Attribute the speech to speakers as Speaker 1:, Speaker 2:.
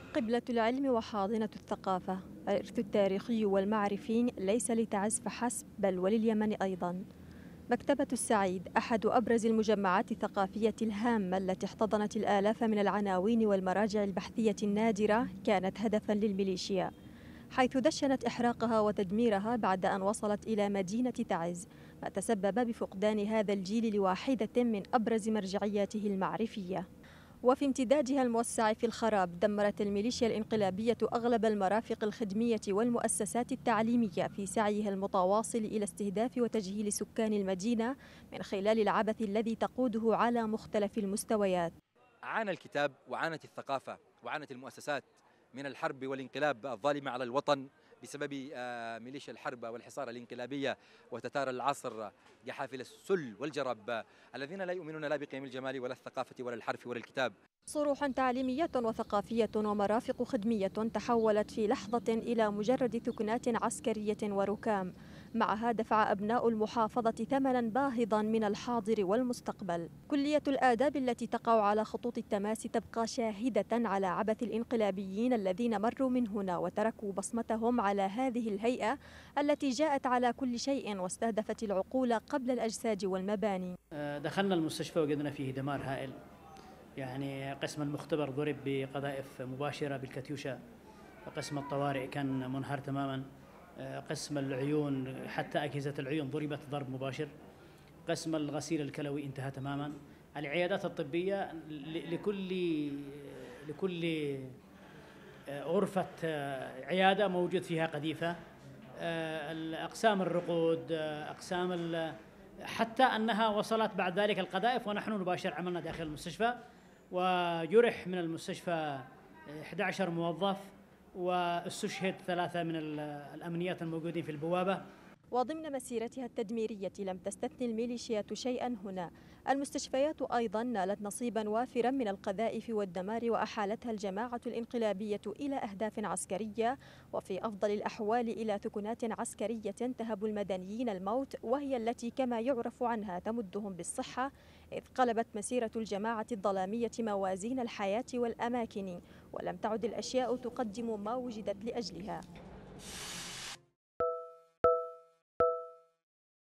Speaker 1: قبلة العلم وحاضنة الثقافة. الإرث التاريخي والمعرفي ليس لتعز فحسب بل ولليمن أيضا. مكتبة السعيد أحد أبرز المجمعات الثقافية الهامة التي احتضنت الآلاف من العناوين والمراجع البحثية النادرة كانت هدفا للميليشيا، حيث دشنت إحراقها وتدميرها بعد أن وصلت إلى مدينة تعز، ما تسبب بفقدان هذا الجيل لواحدة من أبرز مرجعياته المعرفية. وفي امتدادها الموسع في الخراب، دمرت الميليشيا الانقلابية أغلب المرافق الخدمية والمؤسسات التعليمية في سعيها المتواصل إلى استهداف وتجهيل سكان المدينة من خلال العبث الذي تقوده على مختلف المستويات.
Speaker 2: عانى الكتاب وعانت الثقافة وعانت المؤسسات من الحرب والانقلاب الظالمة على الوطن بسبب ميليشيا الحرب والحصار الانقلابية وتتار العصر جحافل السل والجرب الذين لا يؤمنون لا بقيم الجمال ولا الثقافة ولا الحرف ولا الكتاب.
Speaker 1: صروح تعليمية وثقافية ومرافق خدمية تحولت في لحظة إلى مجرد ثكنات عسكرية وركام. معها دفع أبناء المحافظة ثمنا باهظا من الحاضر والمستقبل. كلية الآداب التي تقع على خطوط التماس تبقى شاهدة على عبث الانقلابيين الذين مروا من هنا وتركوا بصمتهم على هذه الهيئة التي جاءت على كل شيء واستهدفت العقول قبل الأجساد والمباني.
Speaker 3: دخلنا المستشفى وجدنا فيه دمار هائل، يعني قسم المختبر ضرب بقذائف مباشرة بالكاتيوشا، قسم الطوارئ كان منهار تماما، قسم العيون حتى أجهزة العيون ضربت ضرب مباشر، قسم الغسيل الكلوي انتهى تماما. العيادات الطبية لكل غرفة عيادة موجود فيها قذيفة، أقسام الرقود، أقسام حتى أنها وصلت بعد ذلك القذائف ونحن نباشر عملنا داخل المستشفى، وجرح من المستشفى 11 موظف واستشهد 3 من الأمنيات الموجودين في البوابة.
Speaker 1: وضمن مسيرتها التدميرية لم تستثني الميليشيات شيئا هنا. المستشفيات أيضا نالت نصيبا وافرا من القذائف والدمار، وأحالتها الجماعة الانقلابية إلى أهداف عسكرية، وفي أفضل الأحوال إلى ثكنات عسكرية تهب المدنيين الموت، وهي التي كما يعرف عنها تمدهم بالصحة، إذ قلبت مسيرة الجماعة الظلامية موازين الحياة والأماكن، ولم تعد الأشياء تقدم ما وجدت لأجلها.